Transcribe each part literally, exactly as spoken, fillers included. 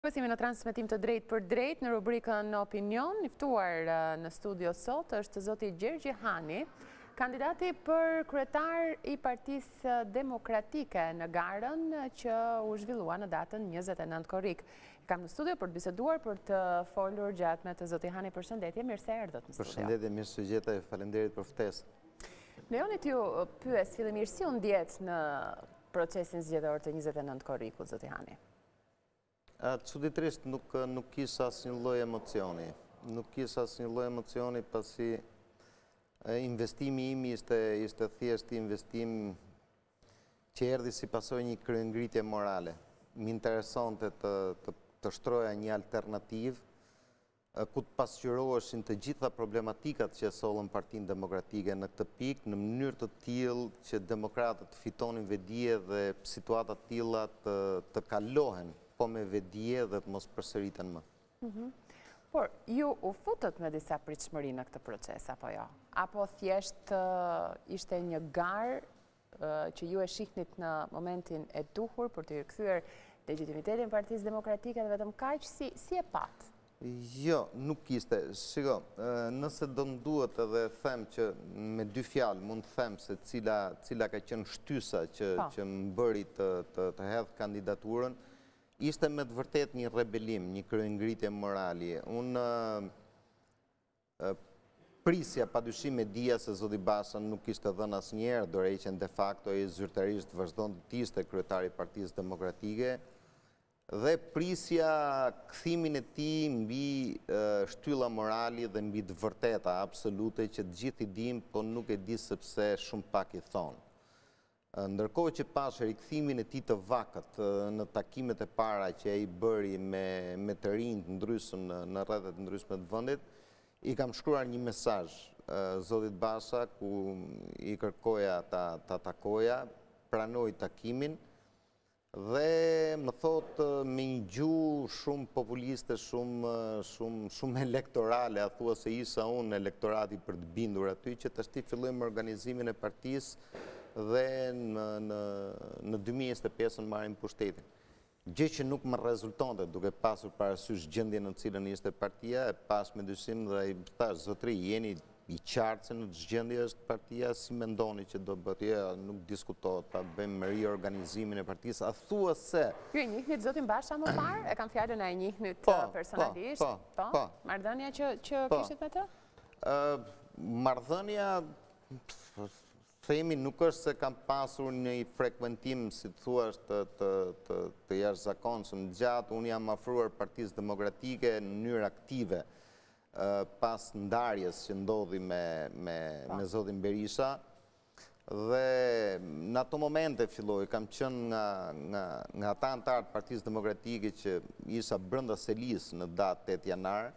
Jemi në transmetim të drejt për drejt në rubrikën Opinion. I ftuar në studio sot është zoti Gjergj Hani, kandidati për kryetar i Partisë Demokratike në garën që u zhvillua në datën njëzet e nëntë korrik. Kam në studio për të biseduar, për të folur gjatë me të zoti Hani. Përshëndetje, mirë se erdhët në studio. Përshëndetje, mirë se gjeta e faleminderit për ftesën. Lejoni t'ju pyes fillimisht si u ndjet në procesin zgjedhor të njëzet e nëntë korrikut, zoti Hani? Çuditërisht nuk nuk kisha asnjë lloj emocioni. Nuk kisha asnjë lloj emocioni pasi investimi im ishte ishte thjesht investim që erdhi si pasojë një kryengritje morale. Më interesonte të të, të shtroja një alternativë ku të pasqyroheshin të gjitha problematikat që sollën Partinë Demokratike në këtë pikë në mënyrë të tillë që demokratët fitonin vedije dhe situata të tilla të, të kalohen po me vedije dhe të mos përsëriten më. Mm-hmm. Por, ju u futët me disa pritshmëri në këtë proces, apo jo? Apo thjesht uh, ishte një garë uh, që ju e shiknit në momentin e duhur për të rikthyer legitimitetin Partisë Demokratike dhe vetëm kaq, si, si e pat? Jo, nuk ishte. Shiko, nëse do më duhet edhe them që me dy fjalë mund të them se cila, cila ka qenë shtysa që, që më bëri të, të, të hedh kandidaturën, ishte me të vërtet një rebelim, një kryengritje morali. Unë prisja padyshim e dija se zoti Basha nuk ishte dhënë asnjëherë dorëheqjen de facto, e zyrtarisht vazhdon të ishte kryetari i Partisë Demokratike, dhe prisja kthimin e tij mbi shtylla morali dhe mbi të vërteta absolute që të gjithë i dim, po nuk e di sepse shumë pak i thonë. Ndërkohë që pash rikthimin e tij të vakët në takimet e para që ai bëri me, me të rinj të ndryshëm në, në rrethet të ndryshme të vendit, i kam shkruar një mesazh zotit Basha ku i kërkoja ta, ta takoja, pranoi takimin dhe më thot me një gjuhë shumë populiste, shumë, shumë, shumë elektorale, a thua se isha unë elektorati për të bindur aty, që tashti fillojmë organizimin e partisë dhe në, në, në dy mijë e njëzet e pesë marrim pushtetin. Gjë që nuk më rezultonte, duke pasur parasysh gjendjen në cilën ishte partia, e pas me dyshim dhe i thash, zotri, jeni i qartë se në gjendje është partia, si mendoni që do bëhet? Ja, nuk diskutohet, ta bëjmë riorganizimin e partisë. A thua se... Ju e njihni zotin Basha më parë? E kam fjalën e njihni personalisht? Po, po, po. Marrëdhënia që, që kishit me të? Uh, Marrëdhënia... Themi nuk është se kam pasur një frekuentim, si të thua, të, të, të, të jashtëzakonshëm gjatë. Unë jam afruar Partisë Demokratike në mënyrë aktive pas ndarjes që ndodhi me, me, me zotin Berisha. Dhe në ato momente filloi, kam qenë nga, nga, nga ata antarë të Partisë Demokratike që isha brenda selis në datë tetë janar.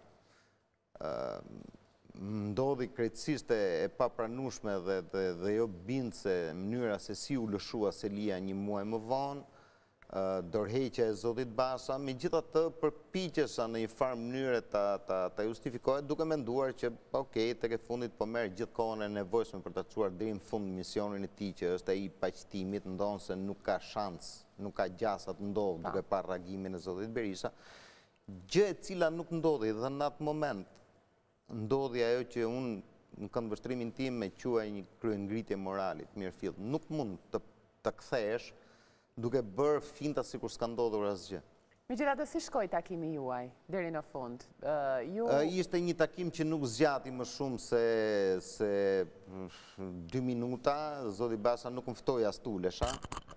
Ndodhi krejtësisht e papranueshme dhe, dhe, dhe jo bindse mënyra se si u lëshua selia një muaj më vonë, dorëheqja e zotit Basha, megjithatë përpiqesha në një farë mënyrë ta, ta, ta justifikohet, duke menduar që okay, tek e fundit po merr gjithë kohën e nevojshme për ta çuar deri në fund misionin e tij, që është ai i paqëtimit, ndonse nuk ka shans, nuk ka gjasa të ndodhë duke parë reagimin e zotit Berisha, gjë e cila nuk ndodhi dhe në atë moment ndodhi ajo që unë në këndvështrimin tim me quaj një kryengritje morali të mirëfillt. Nuk mund të, të kthehesh duke bërë finta sikur s'ka ndodhur asgjë. Megjithatë, si shkoi takimi juaj deri në fund? Uh, ju... uh, ishte një takim që nuk zgjati më shumë se, se dy minuta. Zoti Basha nuk më ftoi as tulesha.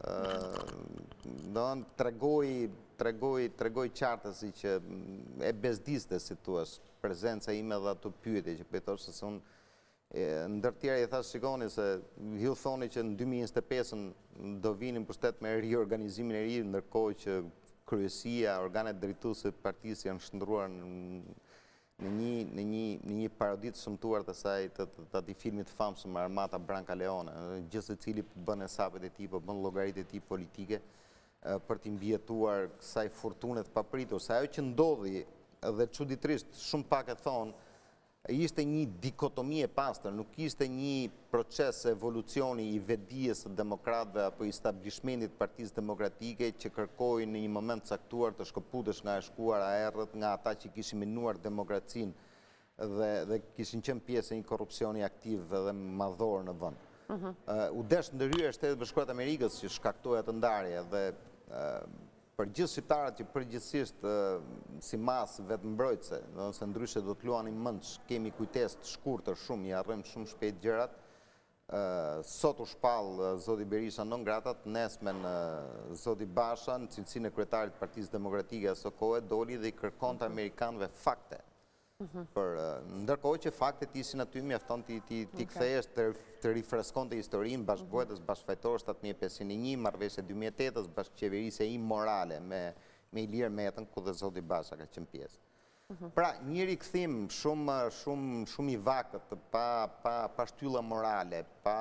Do të tregoj, tregoj, tregoj qartësi që e bezdiste, si thua, prezenca ime dhe ato pyetje që pëjtosh se unë ndër tjera i thash, shikoni se ju thoni që në dy mijë e njëzet e pesë do vinin pushtet me riorganizimin e ri, ndërkohë që kryesia, organet drejtuese të partisë janë shndruar në, në një në një në një parodi të shëmtuar të saj të, të, të atij filmit të famshëm Armata Branca Leone, gjithë secili bën hesapet e tij, po bën llogaritë e tij politike për të mbijetuar kësaj fortune të papritur. Se ajo që ndodhi dhe çuditërisht shumë pak e thonë, ishte një dikotomi e pastër, nuk ishte një proces evolucioni i vetdijes së demokratëve apo i stablishmentit të Partisë Demokratike që kërkoi në një moment caktuar të shkëputesh nga e shkuara errët nga ata që kishin minuar demokracinë dhe, dhe kishin qenë pjesë e një korrupsioni aktiv dhe madhor në vend. Uh-huh. uh, u desh ndërhyrja e Shtetit Bashkuar të Amerikës që shkaktoi atë ndarje dhe uh, për gjithë shqiptarët që përgjithsisht uh, si masë vetë mbrojtëse, nëse ndryshe do të luani mendsh, kemi kujtesë të shkurtër shumë, i harrojmë shumë shpejt gjërat. Uh, sot u shpall uh, zoti Berisha non gratat, nesmen uh, zoti Basha në cilësinë e kryetarit të Partisë Demokratike aso kohë doli dhe i kërkonte amerikanëve fakte. Uh-huh. Për, uh, ndërkohë që faktet ishin aty mjafton ti ti ti kthehesh të, të rifreskonte historinë bashkëbojtës bashkëfajtor shtatë mijë e pesëqind e një, marrëveshja dy mijë e tetë, bashkëqeverisja imorale me me Ilir Metën ku dhe zoti Basha ka qenë pjesë. Uh-huh. Pra, një rikthim shumë shumë shumë i vakët, pa pa pa shtylla morale, pa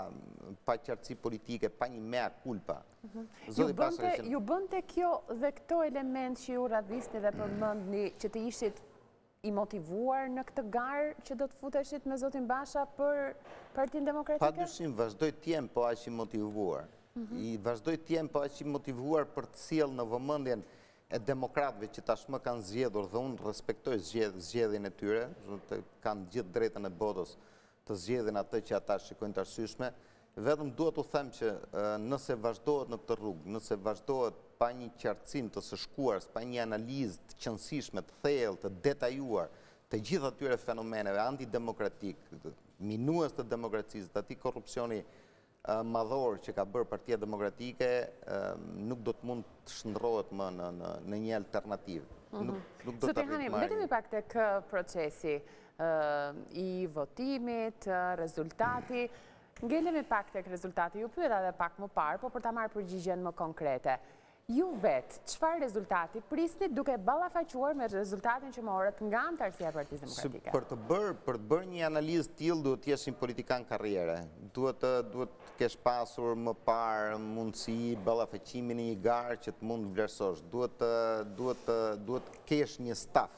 pa qartësi politike, pa një mea culpa. Uh-huh. Ju bënte ju bënte kjo dhe këto element që ju radhisni dhe përmendni që të ishit i motivuar në këtë garë që do të futeshit me zotin Basha për Partinë Demokratike? Pa dyshim, vazhdoj t'jem po aq i motivuar. Mm-hmm. I vazhdoj t'jem po aq i motivuar për të sjellë në vëmendjen e demokratëve që tashmë kanë zgjedhur dhe unë respektoj zgjedh, zgjedhjen e tyre, kanë gjithë drejtën e botës të zgjedhin atë që ata shikojnë të arsyeshme. Vetëm duhet u them që nëse vazhdohet në këtë rrugë, nëse vazhdohet pa një qartësim të së shkuar, pa një analizë të qëndësishme, të thellë, të detajuar, të gjithë atyre fenomeneve antidemokratik, minues të demokracisë, të atij korrupsioni uh, madhor që ka bërë Partia Demokratike, uh, nuk do të mund të shndrohet më në, në, në një alternativë. Mm-hmm. Nuk, nuk do të arrijë marrë. Vetëm pak tek procesi uh, i votimit, uh, rezultati. Ngelemi pak tek rezultati, ju pyeta edhe pak më parë, po për ta marrë përgjigjen më konkrete. Ju vetë, çfarë rezultati prisni duke ballafaquar me rezultatin që morët nga anëtarësia e Partisë Demokratike? Për të bërë për të bërë një analizë tillë duhet të jesh një politikan karriere. Duhet të duhet të kesh pasur më parë mundësi ballafaqimin në një garë që të mund vlerësosh. Duhet të duhet të duhet të kesh një staf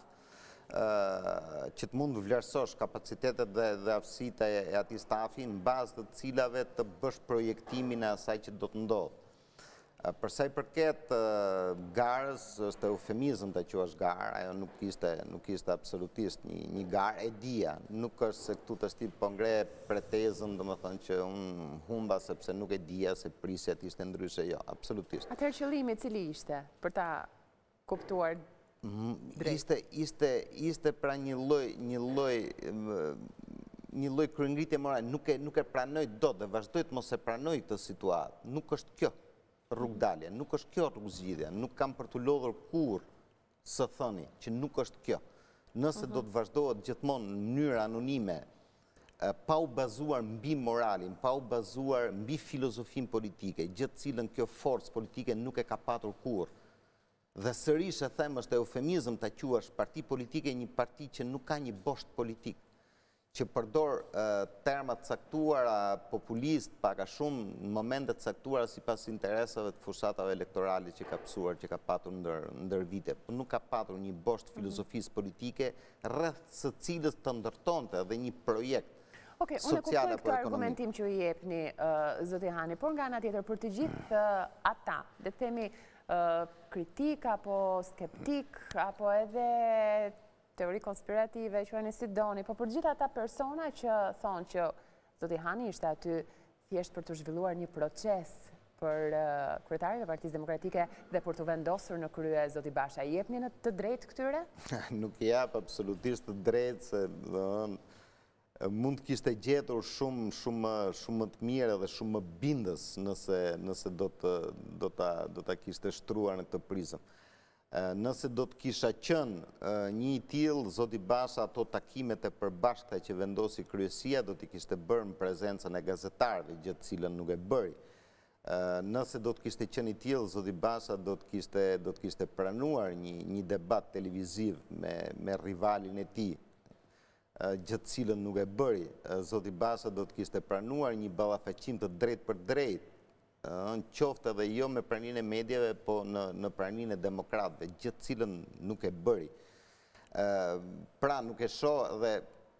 Uh, që të mund të vlerësosh kapacitetet dhe, dhe aftësitë e, e atij stafi në bazë të cilave të bësh projektimin e asaj që do të ndodhë. Uh, për sa i përket uh, garës, është eufemizëm të quash garë, ajo nuk ishte nuk ishte absolutisht një, një garë e dia, nuk është se këtu të shtip po ngre pretezën, domethënë që unë humba sepse nuk e dija se prisja të ishte ndryshe, jo, absolutisht. Atëherë qëllimi cili ishte për ta kuptuar Ishte, ishte, ishte pra një lloj, një lloj, një lloj kryengritje morale, nuk e, nuk e pranoj dot dhe vazhdoj të mos e pranoj këtë situatë. Nuk është kjo rrugdalje, nuk është kjo rrugzgjidhja, nuk kam për të lodhur kurrë së thëni që nuk është kjo. Nëse do të vazhdohet gjithmonë në mënyrë anonime, pa u bazuar mbi moralin, pa u bazuar mbi filozofinë politike, gjithë cilën kjo forcë politike nuk e ka patur kurrë. Dhe sërish e them është eufemizëm ta quash parti politike një parti që nuk ka një bosht politik, që përdor uh, termat caktuara populist, pak a shumë në momentet caktuara sipas interesave të fushatave elektorale që ka pësuar, që ka patur ndër, ndër vite, por nuk ka patur një bosht filozofisë politike rreth së cilës të ndërtonte dhe një projekt. Okej, unë e kuptoj këtë argumentim që i jepni uh, zoti Hani, por nga ana tjetër për të gjithë uh, ata, le të themi Uh, kritik apo skeptik apo edhe teori konspirative që janë si doni, po për gjithë ata persona që thonë që zoti Hani ishte aty thjesht për të zhvilluar një proces për uh, kryetarin e Partisë Demokratike dhe për të vendosur në krye zoti Basha, i jepni në të drejtë këtyre? Nuk i jap absolutisht të drejtë se dhe, mund të kishte gjetur shumë shumë shumë më të mirë dhe shumë më bindës nëse nëse do të do ta do ta kishte shtruar në këtë prizëm. Nëse do të kisha qenë një i tillë, zoti Basha ato takimet e përbashkëta që vendosi kryesia do t'i kishte bërë në prezencën e gazetarëve, gjë të cilën nuk e bëri. Nëse do të kishte qenë i tillë, zoti Basha do të kishte do të kishte pranuar një një debat televiziv me me rivalin e tij, gjëtë cilën nuk e bëri. Zoti Basha do të kishte pranuar një ballafaqim të drejtë për drejtë, në qoftë edhe jo me praninë e medjave, po në, në praninë e demokratëve, gjëtë cilën nuk e bëri. Pra nuk e shoh dhe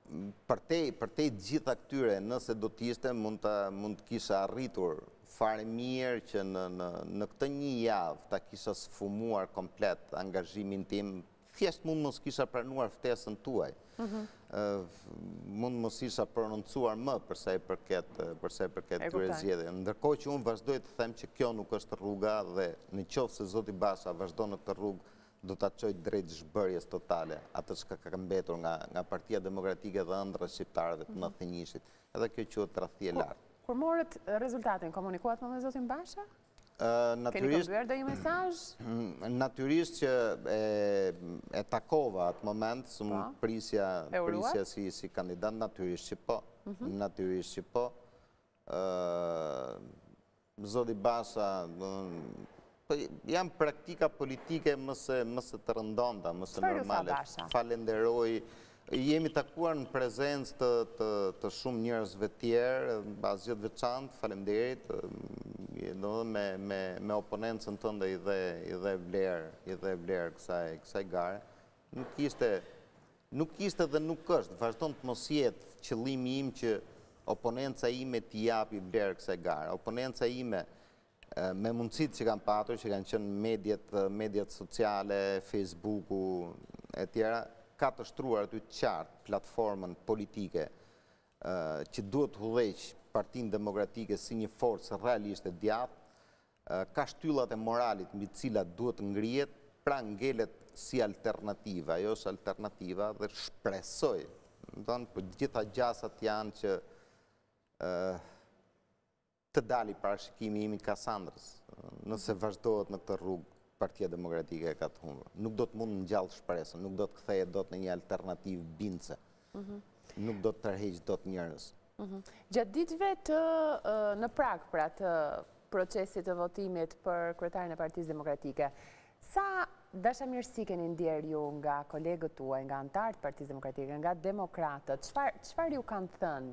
për te, për te gjitha këtyre, nëse do t'ishte, mund të, mund të kisha arritur fare mirë që në, në, në këtë një javë ta kisha sfumuar komplet angazhimin tim, thjesht mund mos kisha pranuar ftesën tuaj. Mm -hmm. uh, mund mos isha prononcuar më përsa i përket, përsa i përket këtyre zgjedhjeve. Ndërkohë që unë vazhdoj të them që kjo nuk është rruga dhe në qoftë se zoti Basha vazhdon në këtë rrugë, do të qoj drejt zhbërjes totale, atë që ka mbetur nga, nga Partia Demokratike dhe ëndra shqiptarëve të mëdhenj njëshit. Edhe kjo quhet tradhti e lartë. Kur morët rezultatin, komunikuat më me zotin Basha? Uh, naturisht, Keni këmbyer dhe një mesazh? Natyrisht që e, e takova atë moment, së më prisja, prisja si, si kandidat, natyrisht që po. Mm -hmm. Natyrisht që po. Uh, zoti Basha, jam praktika politike mëse, mëse të rëndonda, mëse normale. Falenderoj. Jemi takuar në prezencë të, të, të shumë njerëzve tjerë, asgjë të veçantë, faleminderit, me, me, me oponencën tënde i dhe, i dhe vlerë, i dhe vlerë kësaj, kësaj gare. Nuk ishte, nuk ishte dhe nuk është, vazhdon të mos jetë qëllimi im që oponenca ime t'i japi vlerë kësaj gare. Oponenca ime, me mundësit që kam patur, që kanë qenë mediat, mediat sociale, Facebooku, e tjera, ka të shtruar aty qartë platformën politike që duhet të udhëheq Partinë Demokratike si një forcë realisht e djathtë, ka shtyllat e moralit mbi të cilat duhet të ngrihet, pra ngelet si alternativa, ajo është alternativa dhe shpresoj, domethënë për gjitha gjasat janë që të dali parashikimi im i Kasandrës, nëse vazhdohet në këtë rrugë. Partia Demokratike e ka të humbur. Nuk do të mund në gjallë shpresën, nuk do të kthehet dot në një alternativë bindse. Mm -hmm. Nuk do të tërheq dot njerëz. Mm -hmm. Gjatë ditëve të në prag pra të procesit të votimit për kryetarin e Partisë Demokratike, sa dashamirësi keni ndjer ju nga kolegët tuaj, nga anëtarët e Partisë Demokratike, nga demokratët? Çfarë çfarë ju kanë thënë?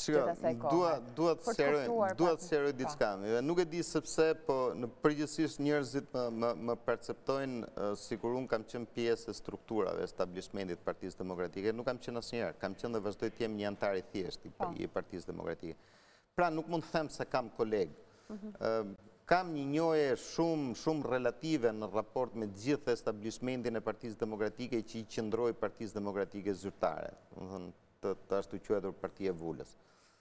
Duhet të sqaroj diçka. Nuk e di sepse, po në përgjithësisht njerëzit më perceptojnë sikur unë kam qenë pjesë e strukturave establishmentit të Partisë Demokratike. Nuk kam qenë asnjëherë, kam qenë dhe vazhdoj të jem një anëtar i thjeshtë i Partisë Demokratike. Pra nuk mund të them se kam kolegë. Kam një njohje shumë shumë relative në raport me gjithë establishmentin e Partisë Demokratike që i qëndroi Partisë Demokratike zyrtare. Të, të ashtu quajtur Partia e Vulës.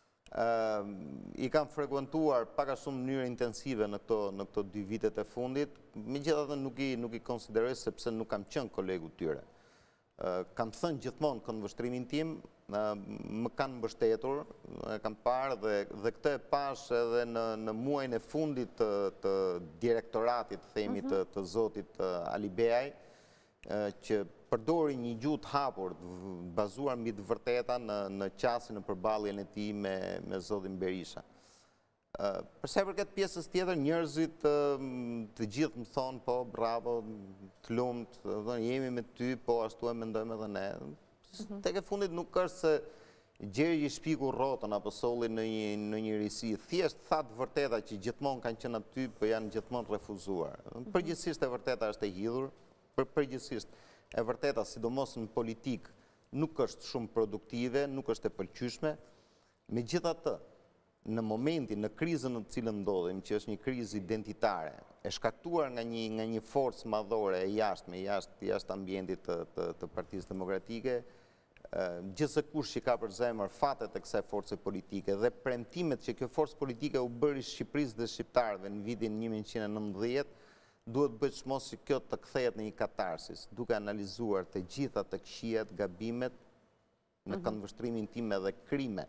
Uh, I kam frekuentuar paka shumë mënyrë intensive në këto, në këto dy vitet e fundit, megjithatë nuk i, nuk i konsideroj sepse nuk kam qenë kolegu tyre. Uh, kam thënë gjithmonë këndvështrimin tim, uh, më kanë mbështetur, e kam parë dhe, dhe këtë e pash edhe në, në muajin e fundit të, të direktoratit, themi, të, të zotit uh, Ali Beaj, uh, që përdori një gjuhë të hapur, bazuar mbi të vërteta në, në qasin e përballjen e tij me, me zotin Berisha. Uh, Përsa i përket pjesës tjetër, njerëzit uh, të gjithë më thonë, po, bravo, të lumt, jemi me ty, po, ashtu e mendojmë edhe ne. Mm-hmm. Tek e fundit nuk është se Gjergji shpiku rrotën apo solli në një, në një risi. Thjesht tha të vërteta që gjithmonë kanë qenë aty, po janë gjithmonë refuzuar. Mm-hmm. Përgjithsisht e vërteta është e hidhur, për përgjithsisht e vërteta, sidomos në politikë, nuk është shumë produktive, nuk është e pëlqyeshme. Megjithatë, në momentin, në krizën në të cilën ndodhim, që është një krizë identitare, e shkaktuar nga një nga një forcë madhore e jashtme, jashtë jashtë ambientit të, të, të Partisë Demokratike, gjithse kush që ka për zemër fatet e kësaj force politike dhe premtimet që kjo forcë politike u bëri Shqipërisë dhe shqiptarëve në vitin një mijë nëntëqind e nëntëdhjetë, duhet bëjt shmos që kjo të kthehet në një katarsis, duke analizuar të gjitha të këqijat, gabimet, në këndvështrimin tim edhe krime,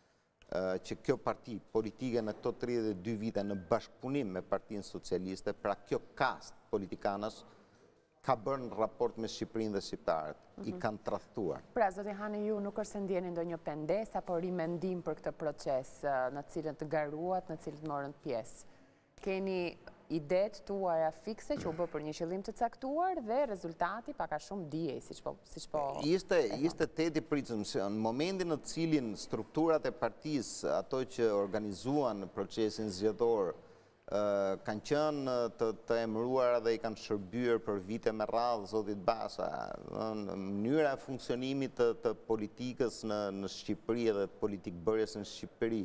që kjo parti politike në këto tridhjetë e dy vite në bashkëpunim me Partinë Socialiste, pra kjo kast politikanës, ka bërë në raport me Shqipërinë dhe shqiptarët, i kanë tradhtuar. Pra, zoti Hani, ju nuk është se ndjeni ndonjë pendes apo rimendim për këtë proces në cilën të garuat, në cilën të morën pjesë? Keni idet tuaja fikse që u bë për një qëllim të caktuar dhe rezultati paka shumë dijej, siç po siç po. Ishte ishte teti pritshëm se në momentin në të cilin strukturat e partisë, ato që organizuan procesin zgjedhor, kanë qenë të, të emëruar dhe i kanë shërbyer për vite me radhë zotit Basha. Në mënyra e funksionimit të, të politikës në, në Shqipëri dhe të politikbërjes në Shqipëri.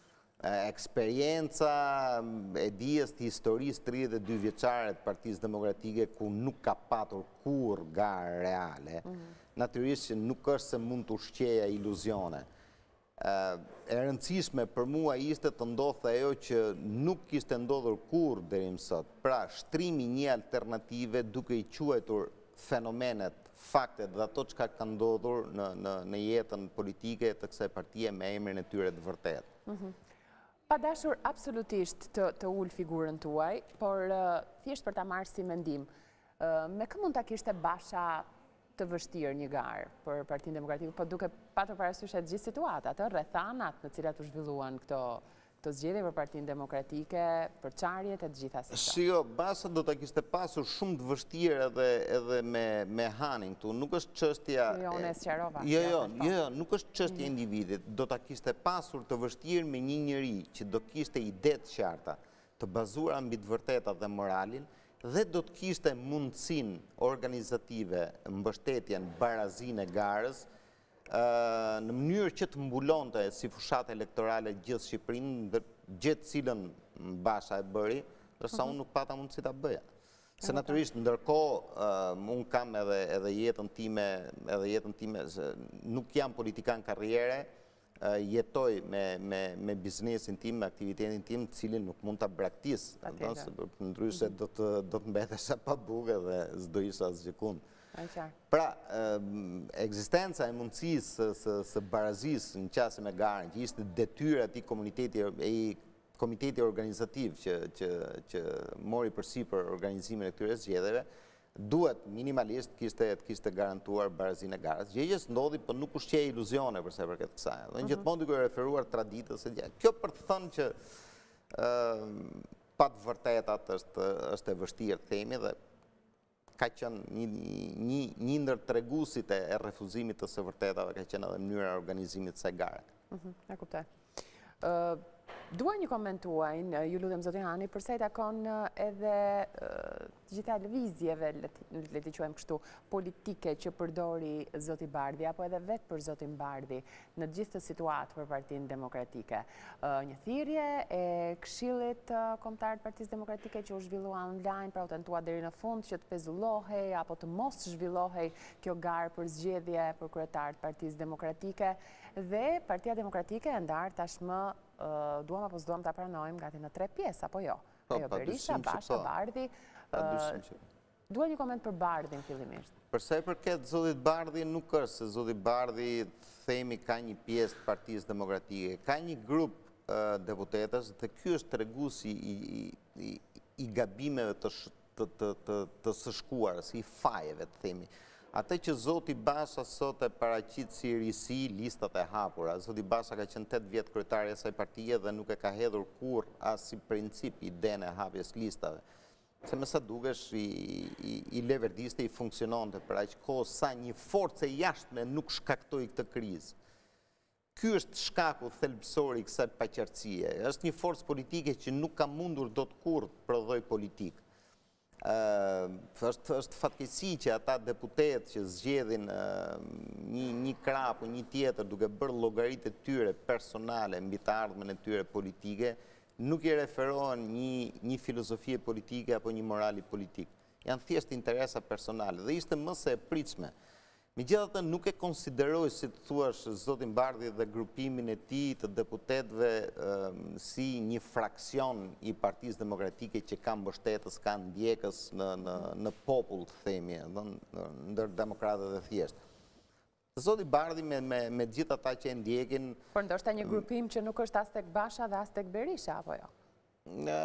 Eksperienca e dijes të historisë tridhjetë e dy vjeçare të Partisë Demokratike ku nuk ka patur kur garë reale, mm-hmm. natyrisht që nuk është se mund të ushqeja iluzione. E rëndësishme për mua ishte të ndodhte ajo që nuk kishte ndodhur kur deri më sot. Pra, shtrimi një alternative duke i quajtur fenomenet, faktet dhe ato çka ka ndodhur në, në, në jetën politike të kësaj partie me emrin e tyre të vërtetë. Mm-hmm. Pa dashur absolutisht të, të ul figurën tuaj, por uh, thjesht për ta marrë si mendim, uh, me kë mund ta kishte Basha të vështirë një garë për Partinë Demokratike, po duke patur parasysh gjithë situatat, rrethanat në cilat u zhvilluan këto këto zgjedhje për Partinë Demokratike, për çarjet e të gjitha si këto. Jo, Basha do ta kishte pasur shumë të vështirë edhe edhe me me Hanin këtu, nuk është çështja. Jo, unë e sqarova. Jo, jo, jo, nuk është çështja e individit, do ta kishte pasur të vështirë me një njeri që do kishte ide të qarta, të bazuara mbi të vërtetat dhe moralin, dhe do të kishte mundësinë organizative, mbështetjen, barazinë e garës, në mënyrë që të mbulonte si fushat elektorale gjithë Shqipërinë, gjithë cilën Basha e bëri, ndërsa unë nuk pata mundësi ta bëja. Se natyrisht ndërkohë unë kam edhe edhe jetën time, edhe jetën time nuk jam politikan karriere, jetoj me me me biznesin tim, me aktivitetin tim, cilin nuk mund ta braktis, ndryshe do të do të mbetesha pa bukë dhe s'do isha asgjë kund. Pra, ekzistenca e mundësisë së, së barazisë në qasje me garën, që ishte detyrë atij komuniteti i komiteti organizativ që, që, që mori përsipër organizimin e këtyre zgjedhjeve, duhet minimalisht kishte kishte garantuar barazinë e garës. Gjë që s'ndodhi, por nuk ushqej iluzione për sa i përket kësaj. Dhe gjithmonë duke referuar traditës së gjatë. Kjo për të thënë që uh, pa të vërtetat është është e vështirë themi dhe ka qenë një, një, një ndër treguesit e refuzimit të së vërtetave, ka qenë edhe mënyra e organizimit së gare. Mhm, e kuptoj. Uh, Dua një koment tuaj, ju lutem zoti Hani, përsa i takon edhe uh, gjitha lëvizjeve, le t'i quajmë kështu, politike që përdori zoti Bardhi, apo edhe vetë për zotin Bardhi, në gjithë të situatë për Partinë Demokratike. Uh, një thirrje e Këshillit uh, Kombëtar të Partisë Demokratike që u zhvillua online, pra u tentua deri në fund që të pezullohej apo të mos zhvillohej kjo garë për zgjedhje për kryetar të Partisë Demokratike, dhe Partia Demokratike e ndarë tashmë Uh, duam apo s'duam ta pranojmë gati në tre pjesë, apo jo? Ajo Berisha, Basha, Bardhi. Uh, Dua një koment për Bardhin fillimisht. Për sa i përket zotit Bardhi, nuk është se zoti Bardhi themi ka një pjesë të Partisë Demokratike, ka një grup uh, deputetësh dhe ky është treguesi i, i, i, i gabimeve të, të, të, të, të së shkuarës, i fajeve të themi. Atë që zoti Basha sot e paraqit si risi listat e hapura. Zoti Basha ka qenë tetë vjet kryetari i asaj partie dhe nuk e ka hedhur kurrë as si princip idenë e hapjes listave. Se me sa dukesh i, i, i leverdiste i funksiononte për aq kohë sa një forcë e jashtme nuk shkaktoi këtë krizë. Ky është shkaku thelbësor i kësaj paqartësie. Është një forcë politike që nuk ka mundur dot kurrë të prodhoj politikë. Uh, është, është fatkeqësi që ata deputet që zgjedhin uh, një, një krah apo një tjetër duke bërë llogaritë e tyre personale mbi të ardhmen e tyre politike, nuk i referohen një, një filozofie politike apo një morali politik. Janë thjesht interesa personale dhe ishte më se e pritshme. Megjithatë nuk e konsideroj, si të thuash, zotin Bardhi dhe grupimin e tij të deputetëve um, si një fraksion i Partisë Demokratike që ka mbështetës, ka ndjekës në, në, në popull, të themi, ndër demokratët e thjeshtë. Zoti Bardhi me, me, me gjithë ata që e ndjekin... Por ndoshta një grupim që nuk është as tek Basha dhe as tek Berisha, apo jo? Në,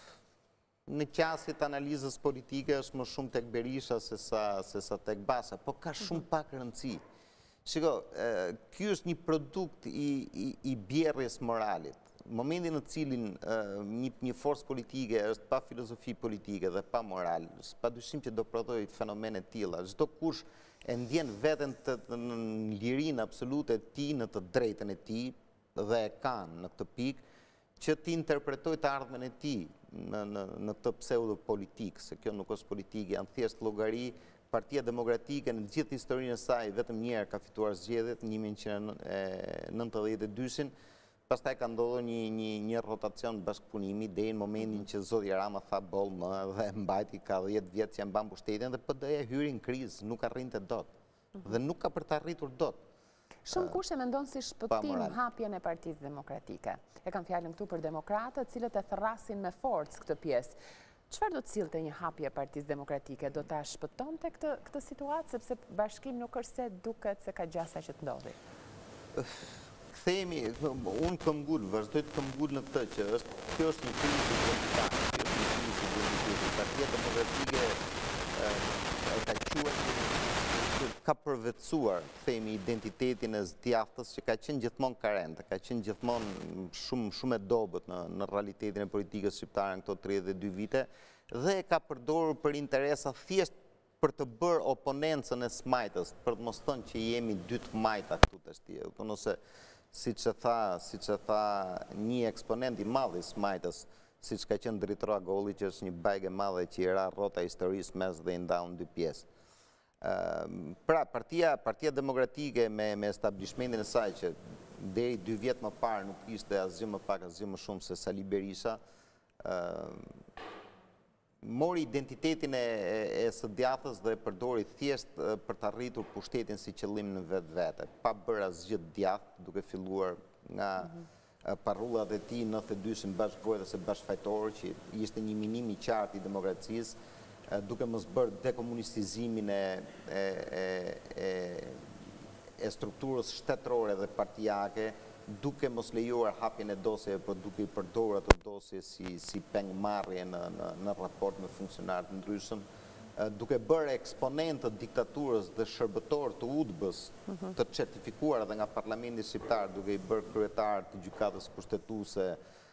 në qasjet analizës politike është më shumë tek Berisha se sa, se sa tek Basha, po ka shumë pak rëndësi. Shiko, ky është një produkt i, i, i bjerrjes moralit. Momentin në cilin një, një forcë politike është pa filozofi politike dhe pa moral, padyshim që do prodhoj fenomene të tilla. Çdo kush e ndjen veten të, të, në lirinë absolute të tij, në të drejtën e tij dhe e kanë në këtë pikë që ti interpretoj të ardhmen e tij në, në, në të pseudo politikë, se kjo nuk është politikë, janë thjesht llogari. Partia Demokratike në gjithë historinë e saj vetëm një herë ka fituar zgjedhjet, një mijë nëntëqind e nëntëdhjetë e dy, pastaj ka ndodhur një, një, një rotacion bashkëpunimi deri në momentin që zoti Rama tha boll më dhe mbajti ka dhjetë vjet që e mban pushtetin dhe P D-ja hyri në krizë, nuk arrinte dot. Dhe nuk ka për të arritur dot. Shumë kush e mendon si shpëtim hapjen e Partisë Demokratike. E kam fjalën këtu për demokratët, cilët e thrasin me forcë këtë pjesë. Çfarë do të sillte një hapje e Partisë Demokratike? Do ta shpëtonte këtë këtë situatë sepse bashkim nuk është se duket se ka gjasa që të ndodhi. Kthehemi, unë këmbgul, vazhdoj të këmbgul në këtë që është kjo është një krizë identitare, kjo është një krizë identiteti. Partia Demokratike e ka quajtur ka përvetësuar, themi, identitetin e zgjaftës që ka qenë gjithmonë karente, ka qenë gjithmonë shumë shumë e dobët në, në realitetin e politikës shqiptare në këto tridhjetë e dy vite dhe e ka përdorur për interesa thjesht për të bërë oponencën e smajtës, për të mos thënë që jemi dy të majta këtu të shtje. Ose siç e tha, siç e tha një eksponent i madh i smajtës, siç ka qenë Dritora Golli, që është një bajgë e madhe që i ra rrota historisë mes dhe i ndau në dy pjesë. Pra, partia, partia Demokratike me, me establishmentin e saj që deri dy vjet më parë nuk ishte asgjë më pak asgjë më shumë se Sali Berisha, mori identitetin e, e, e së djathtës dhe përdori thjesht për të arritur pushtetin si qëllim në vetë vete, pa bërë asgjë të djathtë, duke filluar nga mm-hmm. parrullat e tij nëntëdhjetë e dy bashkëgojës e bashkëfajtorë, që ishte një minim i qartë i demokracisë, duke mos bërë dekomunistizimin e, e, e, e strukturës shtetërore dhe partijake, duke mos lejuar hapjen e dosjeve, por duke i përdorur ato dosje si, si pengmarrje në, në, në raport me funksionarë të ndryshëm, duke bërë eksponentë të diktaturës dhe shërbëtor të U D B-s të certifikuar edhe nga Parlamenti Shqiptar, duke i bërë kryetar të gjykatës kushtetuese,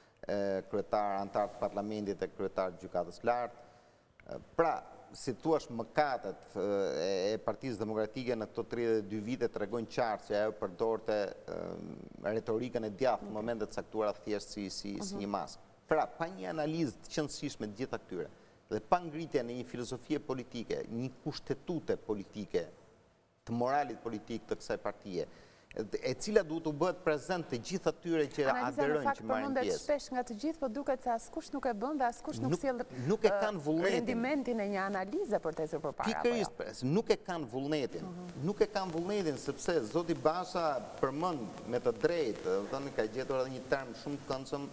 kryetar antar të Parlamentit e kryetar të gjykatës lartë. Pra, si thua mëkatet e Partisë Demokratike në këto tridhjetë e dy vite tregojnë qartë që ajo përdorte retorikën e djathtë në momente të caktuara thjesht si, si, si një maskë. Pra, pa një analizë të qëndësishme të gjitha këtyre dhe pa ngritje në një filozofie politike, një kushtetute politike të moralit politik të kësaj partije, e cila duhet të bëhet prezent të gjithë atyre që aderojnë që marrin pjesë. Analiza në fakt përmendet shpesh nga të gjithë, por duket se askush nuk e bën dhe askush nuk sjell nuk e kanë vullnetin. Rendimentin e një analize për të ecur përpara. Pikërisht, nuk e kanë vullnetin. Nuk e kanë vullnetin sepse zoti Basha përmend me të drejtë, thënë ka gjetur edhe një term shumë të këndshëm,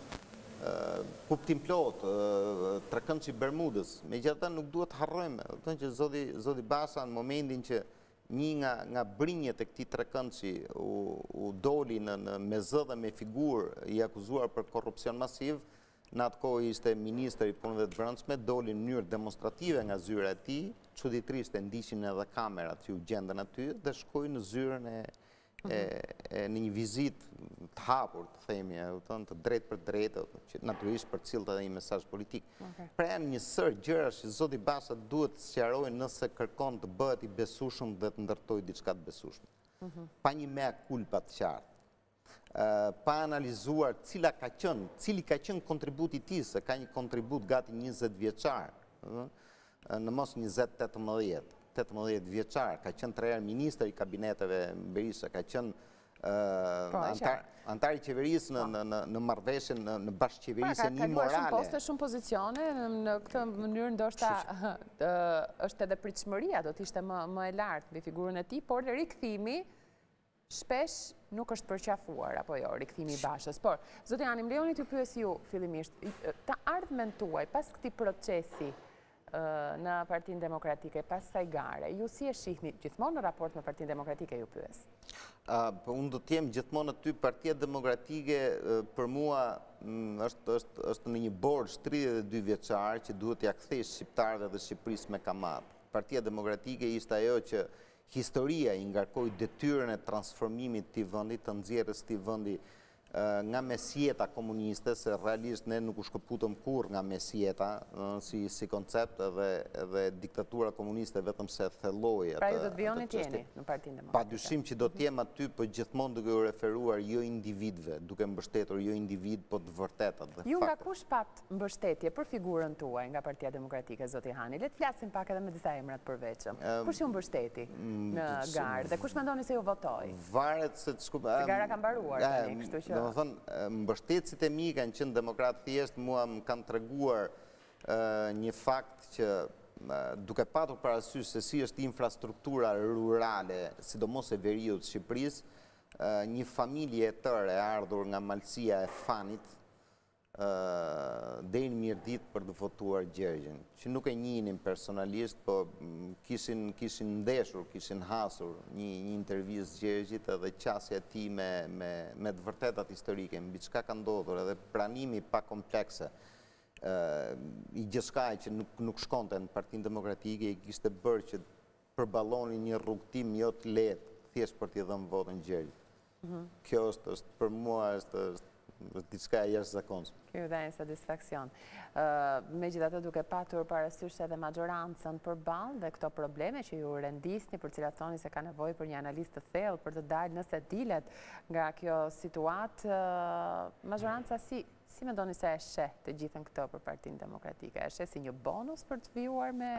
kuptim plot, trekëndshi Bermudës. Megjithatë nuk duhet të harrojmë, thënë që zoti zoti Basha në momentin që një nga, nga brinjet e këtij trekëndshi u, u doli në, në me zë dhe me figurë i akuzuar për korrupsion masiv, në atë kohë ishte ministri i punëve të brendshme, doli në mënyrë demonstrative nga zyra e tij, çuditërisht e ndiqnin edhe kamerat që u gjendën aty dhe shkoi në zyrën e, e, e në një vizitë të hapur, të themi, të drejt për drejt, që natyrisht për cilët edhe një mesazh politik. Okay. Pra janë një sër gjëra që zoti Basha duhet të sqarojë nëse kërkon të bëhet i besueshëm dhe të ndërtojë diçka të besueshme. Uh -huh. Pa një mea culpa të qartë. Uh, pa analizuar cila ka qenë, cili ka qenë kontributi i tij, se ka një kontribut gati njëzet vjeçar, uh, në mos njëzet tetëmbëdhjetë. tetëmbëdhjetë vjeçar, ka qenë tre herë ministër i kabineteve Berisha, ka qenë uh, antar, antar i qeverisë në, në, në, në marrëveshjen në, në bashkëqeverisjen një morale. Ka kaluar shumë poste, shumë pozicione, në këtë mënyrë ndoshta është edhe pritshmëria do të ishte më, më e lartë mbi figurën e tij, por rikthimi shpesh nuk është përqafuar, apo jo, rikthimi i Bashës. Por, zoti Ani, më lejoni t'ju pyes ju fillimisht, të ardhmen tuaj pas këtij procesi në Partinë Demokratike, pas kësaj gare, ju si e shihni gjithmonë në raport me Partinë Demokratike, ju pyes? Uh, unë do të jem gjithmonë aty. Partia Demokratike uh, për mua mm, është, është, është në një borxh tridhjetë e dy vjeçar që duhet t'ia kthejë shqiptarëve dhe Shqipërisë me kamat. Partia Demokratike ishte ajo që historia i ngarkoi detyrën e transformimit të këtij vendi, të nxjerrjes të këtij vendi nga mesjeta komuniste, se realisht ne nuk u shkëputëm kur nga mesjeta, si, si koncept edhe, edhe diktatura komuniste vetëm se thelloi. Pra ju do të vionit jeni në Partinë Demokratike? Pa dyshim që do t'jem aty, për gjithmonë duke u referuar jo individve, duke mbështetur jo individ, po të vërtetat dhe ju nga kush pat mbështetje për figurën tuaj nga Partia Demokratike, zoti Hani? Le të flasim pak edhe me disa emrat përveçëm. Kush ju mbështeti në garë dhe kush mendoni se ju votoi? Varet se të shkup... Se gara ka mbaruar tani, kështu që... Do më thënë, mbështetësit e mi kanë qenë demokratë thjesht, mua më kanë treguar një fakt që duke patur parasysh se si është infrastruktura rurale, sidomos e veriut Shqipërisë, një familje e tërë e ardhur nga Malësia e Fanit deri në Mirdit për të votuar Gjergjin, që nuk e njihnin personalisht, po kishin kishin ndeshur, kishin hasur një një intervistë Gjergjit edhe qasja e tij me me me të vërtetat historike, mbi çka ka ndodhur, edhe pranimi pa komplekse i gjithçka që nuk nuk shkonte në Partinë Demokratike, i kishte bërë që përballoni një rrugtim jo të lehtë, thjesht për t'i dhënë votën Gjergjit. Kjo është, është për mua është, është diçka e jashtëzakonshme. Kjo dhe një satisfakcion. Megjithatë duke patur parasysh edhe majorancën përballë dhe këto probleme që ju rendisni, për cilat thoni se ka nevojë për një analizë të thellë për të dalë nëse dilet nga kjo situatë, majoranca si si mendoni se e sheh të gjithën këto për Partinë Demokratike? E sheh si një bonus për të vjuar me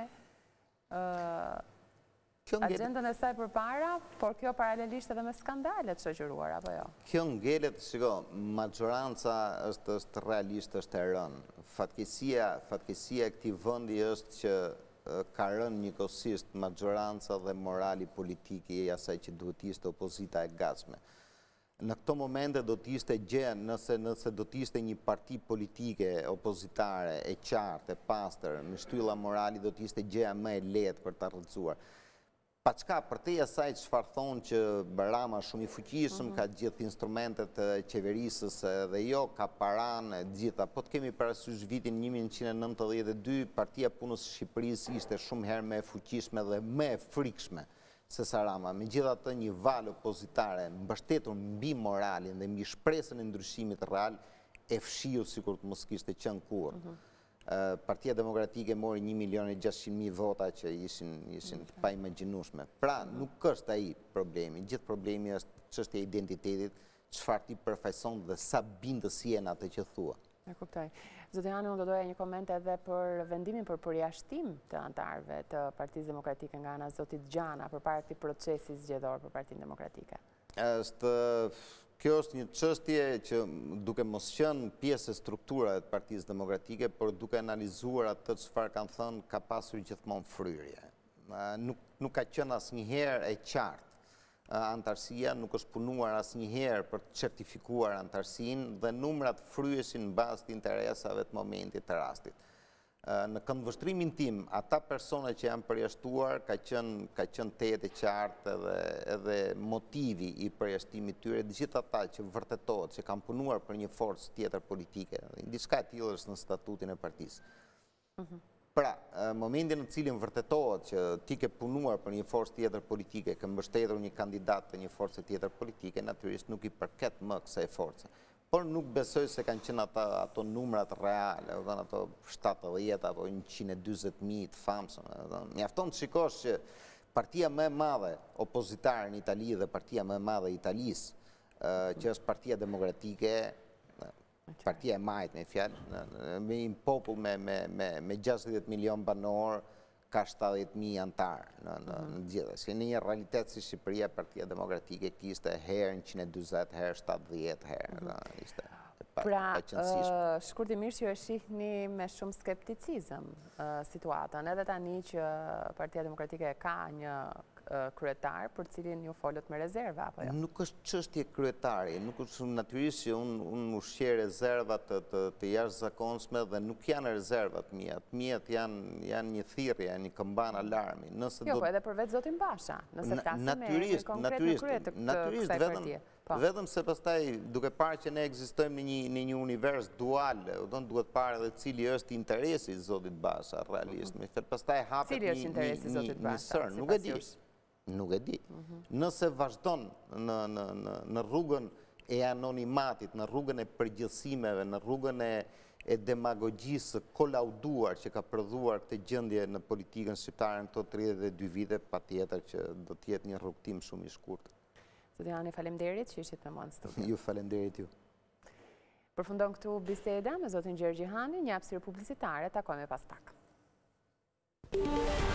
agendën e saj përpara, por kjo paralelisht edhe me skandalet shoqëruar, apo jo? Kjo ngelet, shiko, majoranca është, është realisht është e rënë. Fatkesia, fatkesia e këtij vendi është që ka rënë njëkohësisht majoranca dhe morali politik i asaj që duhet të ishte opozita e gatshme. Në këto momente do të ishte gjë, nëse nëse do të ishte një parti politike opozitare e qartë, e pastër, me shtylla morali, do të ishte gjëja më e lehtë për ta rrëzuar. Pa qka, për te asaj çfarë thonë që Rama shumë i fuqishëm, ka gjithë instrumentet e qeverisës dhe jo, ka paranë e gjitha. Po të kemi parasysh vitin një mijë nëntëqind e nëntëdhjetë e dy, Partia Punës së Shqipërisë ishte shumë herë më e fuqishme dhe më e frikshme se sa Rama. Megjithatë, një valë opozitare mbështetur mbi moralin dhe mbi shpresën e ndryshimit real e fshiu sikur të mos kishte qenë kurrë. Partia Demokratike mori një milion e gjashtëqind mijë vota që ishin, ishin të paimagjinueshme. Pra, nuk është ai problemi. Gjithë problemi është çështja e identitetit, çfarë ti përfaqëson dhe sa bindës je në atë që thua. E kuptoj. Zoti Hani, unë do doja një koment edhe për vendimin për përjashtim të anëtarëve të Partisë Demokratike nga ana e zotit Gjana përpara këtij procesi zgjedhor për Partinë Demokratike. Është Kjo është një çështje që duke mos qenë pjesë e strukturave të Partisë Demokratike, por duke analizuar atë çfarë kanë thënë, ka pasur gjithmonë fryrje. Nuk, nuk ka qenë asnjëherë e qartë. Antarësia nuk është punuar asnjëherë për të certifikuar antarësinë dhe numrat fryeshin në bazë të interesave të momentit të rastit. Në këndvështrimin tim, ata persona që janë përjashtuar ka qenë ka qenë tetë e qartë edhe edhe motivi i përjashtimit tyre, të gjithë ata që vërtetohet që kanë punuar për një forcë tjetër politike, diçka e tillë është në statutin e partisë. Pra, momentin në cilin vërtetohet që ti ke punuar për një forcë tjetër politike, ke mbështetur një kandidat të një force tjetër politike, natyrisht nuk i përket më kësaj force. Por nuk besoj se kanë qenë ata ato numrat reale, ato shtatëdhjetë apo njëqind e dyzet mijë të famshëm. Mjafton të shikosh që partia më e madhe opozitare në Itali dhe partia më e madhe e Italisë, që është Partia Demokratike, partia e majtë me fjalë, me një popull me me me me gjashtëdhjetë milion banor, ka shtatëdhjetë mijë antarë në gjithë. Si në një realitet si Shqipëria, Partia Demokratike kishte herë njëqind e dyzet, herë shtatëdhjetë, herë. Pra, shkurtimisht ju e shihni me shumë skepticizëm situatën, edhe tani që Partia Demokratike ka një kryetar për cilin ju folët me rezerva, apo jo? Nuk është çështje kryetari, nuk është natyrisht që unë unë ushqej rezerva të, të, të jashtëzakonshme dhe nuk janë rezervat mia. Të mijat janë janë një thirrje, janë një këmban alarmi. Nëse jo, do... po edhe për vetë zotin Basha, nëse flasim me natyrisht, konkret në krye të kësaj partie. Vetëm se pastaj duke parë që ne ekzistojmë në një në një univers dual, do duhet parë edhe cili është interesi i zotit Basha realisht. Me fjalë pastaj hapet Cili është interesi i zotit Basha? Nuk e di. Nuk e di. Nëse vazhdon në në në në rrugën e anonimatit, në rrugën e përgjithësimeve, në rrugën e e demagogjisë kolauduar që ka prodhuar këtë gjendje në politikën shqiptare në këto tridhjetë e dy vite, patjetër që do të jetë një rrugtim shumë i shkurtër. Zoti Hani, faleminderit që ishit me mua në studio. Ju faleminderit ju. Përfundon këtu biseda me zotin Gjergji Hani, një hapësirë publicitare, takojmë pas pak.